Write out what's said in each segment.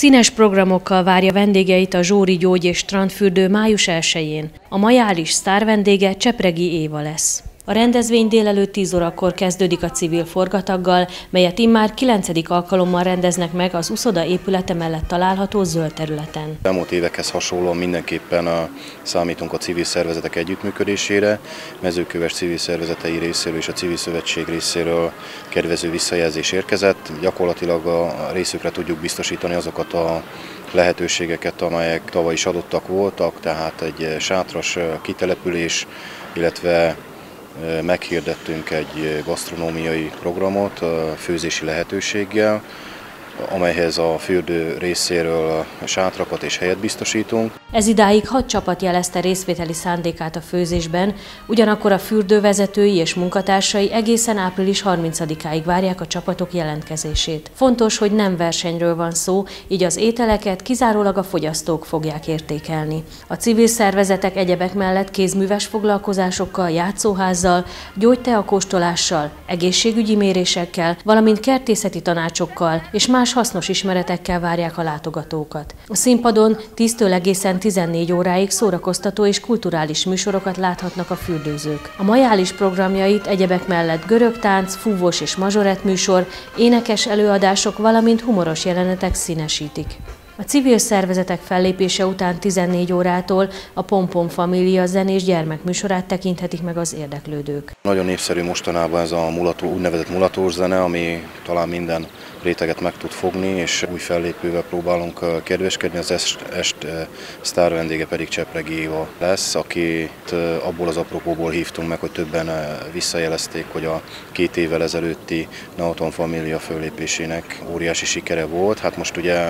Színes programokkal várja vendégeit a Zsóri Gyógy- és Strandfürdő május 1-jén. A majális sztár vendége Csepregi Éva lesz. A rendezvény délelőtt 10 órakor kezdődik a civil forgataggal, melyet immár 9. alkalommal rendeznek meg az uszoda épülete mellett található zöld területen. Elmúlt évekhez hasonlóan mindenképpen számítunk a civil szervezetek együttműködésére. Mezőköves civil szervezetei részéről és a Civil Szövetség részéről kedvező visszajelzés érkezett. Gyakorlatilag a részükre tudjuk biztosítani azokat a lehetőségeket, amelyek tavaly is adottak voltak, tehát egy sátras kitelepülés, illetve meghirdettünk egy gasztronómiai programot főzési lehetőséggel, amelyhez a fürdő részéről sátrakat és helyet biztosítunk. Ez idáig 6 csapat jelezte részvételi szándékát a főzésben, ugyanakkor a fürdő vezetői és munkatársai egészen április 30-áig várják a csapatok jelentkezését. Fontos, hogy nem versenyről van szó, így az ételeket kizárólag a fogyasztók fogják értékelni. A civil szervezetek egyebek mellett kézműves foglalkozásokkal, játszóházzal, gyógyteakóstolással, egészségügyi mérésekkel, valamint kertészeti tanácsokkal és más hasznos ismeretekkel várják a látogatókat. A színpadon 10-től egészen 14 óráig szórakoztató és kulturális műsorokat láthatnak a fürdőzők. A majális programjait egyebek mellett görög tánc, fúvós és mazsorett műsor, énekes előadások, valamint humoros jelenetek színesítik. A civil szervezetek fellépése után 14 órától a Pom-Pom Família zenés gyermekműsorát tekinthetik meg az érdeklődők. Nagyon népszerű mostanában ez a úgynevezett mulatós zene, ami talán minden réteget meg tud fogni, és új fellépővel próbálunk kedveskedni. Az est sztár vendége pedig Csepregi Éva lesz, akit abból az apropóból hívtunk meg, hogy többen visszajelezték, hogy a 2 évvel ezelőtti Nauton Família fellépésének óriási sikere volt. Hát most ugye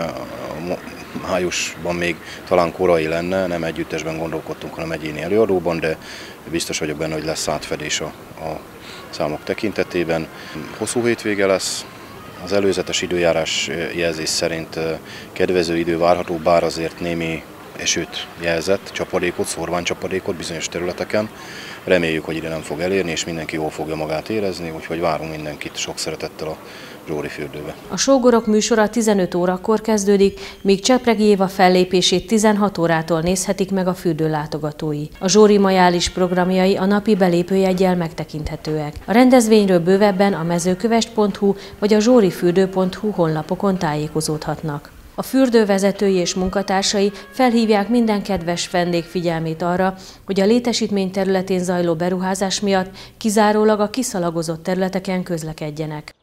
májusban még talán korai lenne, nem együttesben gondolkodtunk, hanem egyéni előadóban, de biztos vagyok benne, hogy lesz átfedés a számok tekintetében. Hosszú hétvége lesz. Az előzetes időjárás jelzés szerint kedvező idő várható, bár azért némi esőt jelzett, csapadékot, szorványcsapadékot bizonyos területeken. Reméljük, hogy ide nem fog elérni, és mindenki jól fogja magát érezni, úgyhogy várunk mindenkit sok szeretettel a Zsóri fürdőbe. A sógorok műsora 15 órakor kezdődik, míg Csepregi Éva fellépését 16 órától nézhetik meg a fürdő látogatói. A Zsóri majális programjai a napi belépőjeggyel megtekinthetőek. A rendezvényről bővebben a mezőkövest.hu vagy a zsórifürdő.hu honlapokon tájékozódhatnak. A fürdő vezetői és munkatársai felhívják minden kedves vendég figyelmét arra, hogy a létesítmény területén zajló beruházás miatt kizárólag a kiszalagozott területeken közlekedjenek.